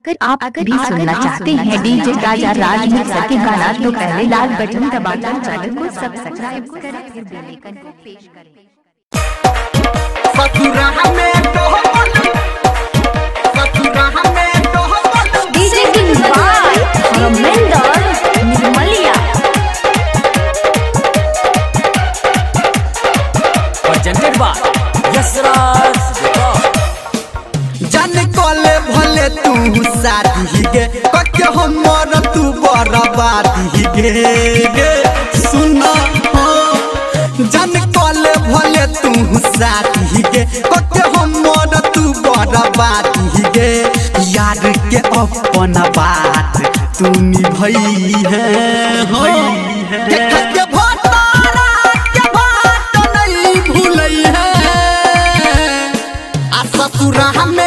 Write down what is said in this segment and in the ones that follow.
अगर आप भी सुनना चाहते हैं डीजे राजा राज मिर्जा के गाना तो पहले लाल बटन दबाकर चैनल को सब्सक्राइब करें फिर बेल आइकन को प्रेस करें। DJ king by Ramendra Nirmaliya presented by Yashraj जन कोले भले तू शादी गे कके हमर तू बर्बादी गे सुना जन कोले भले तू शादी गे कके हमर तू बर्बादी गे यार के अपन बात तू निभई है के भतारा के बात नहीं भूलई है आ ससुरा हमें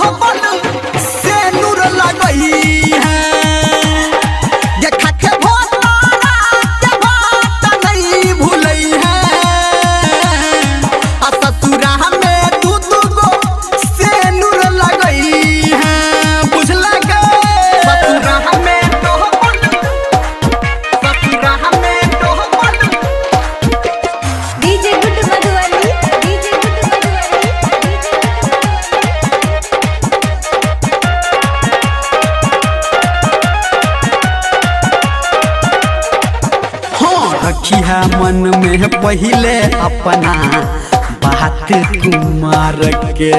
है मन में पहले अपना बात कुमार के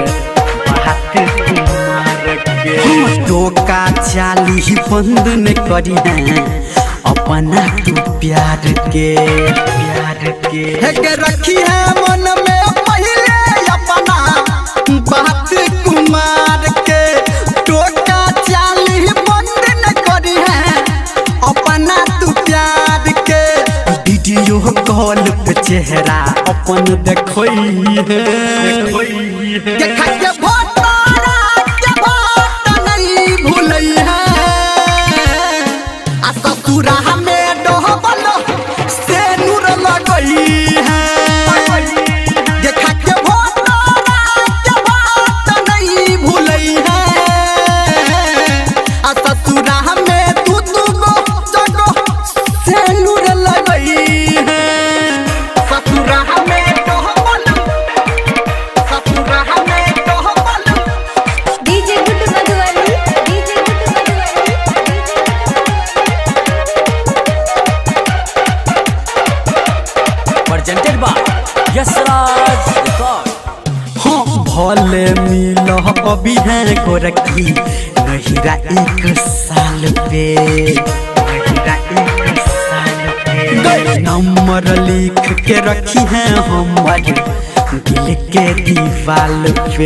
तो का चाली बंद न करी है अपना तू प्यार के रखी है मन में पहले अपना बात कुमार के तो का चाली बंद न करी है अपना तू प्यार के वीडियो कॉल पे चेहरा अपन देखोई है देखा के भतारा के बात नहीं भूलई है आ ससुरा हमें डोहबल से नूर लगई है देखा के भतारा के बात नहीं भूलई है आ ससुरा हमें तू गो जगो से नूर लगई प्रेजेंटेड बाय यशराज हाँ भले मिल अभी है गोरखी नहिरा एक साल पे नंबर लिख के रखी है हमर दिल के दीवाल पे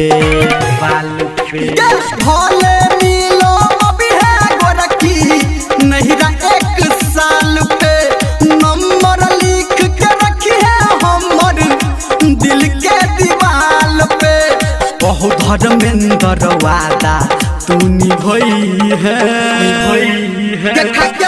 भले मिलो अभी है गोरखी नहिरा एक साल पे नंबर लिख के रखी है हमर दिल के दीवाल पे बहुत धर्मेंद्र वादा तू निभई है